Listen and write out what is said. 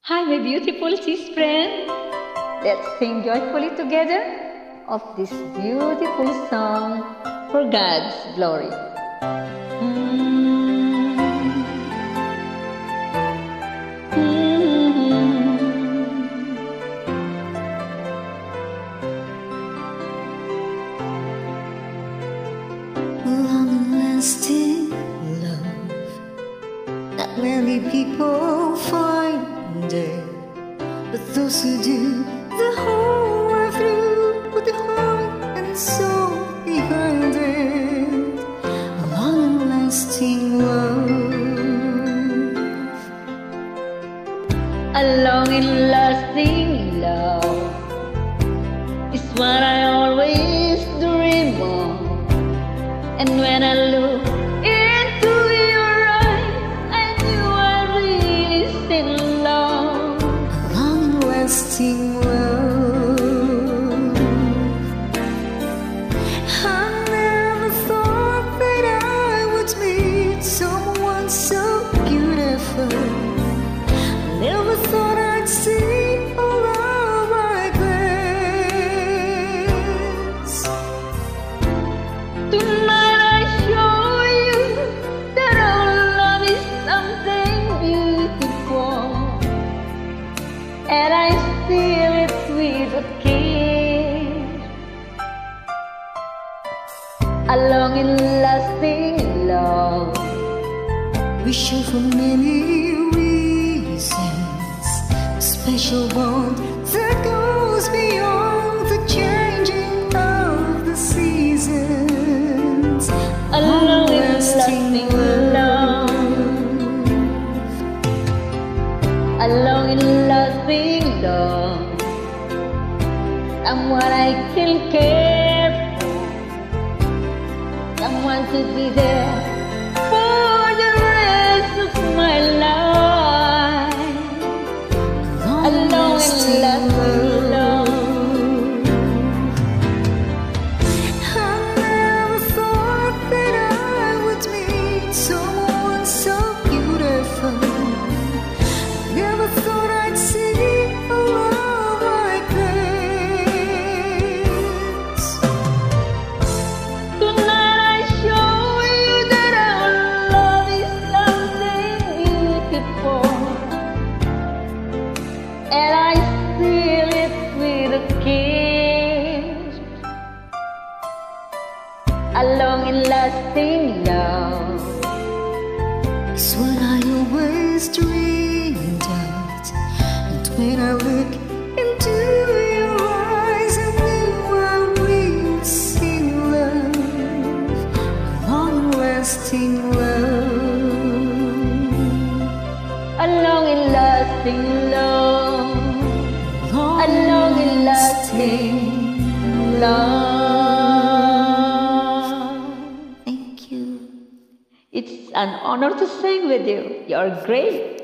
Hi, my beautiful sis friend. Let's sing joyfully together of this beautiful song for God's glory. Long-lasting love, not many people find it, but those who do, the whole life through, put the heart and soul behind it. A long-lasting love, A long and lasting love is what I always dream of. And when I look into your eyes, I knew I really in love. a long-lasting love. I never thought that I would meet someone so beautiful. Never thought I'd see a love like this. Tonight I show you that our love is something beautiful, and I seal it with a kiss. A long and lasting love We share for many reasons, a special bond that goes beyond the changing of the seasons. A long and lasting love, a long and lasting love. Someone I can care for, someone to be there for the rest of my life. A long and lasting love. I never thought that I would meet someone so beautiful. Never thought I'd see a love like this. Tonight I show you that our love is something beautiful, and I seal it with a kiss. A long and lasting love. It's what I always dreamed of. And when I look into your eyes, I knew I would see love, a long-lasting love, A long and lasting love. A long and lasting love. Thank you. It's an honor to sing with you. You're great.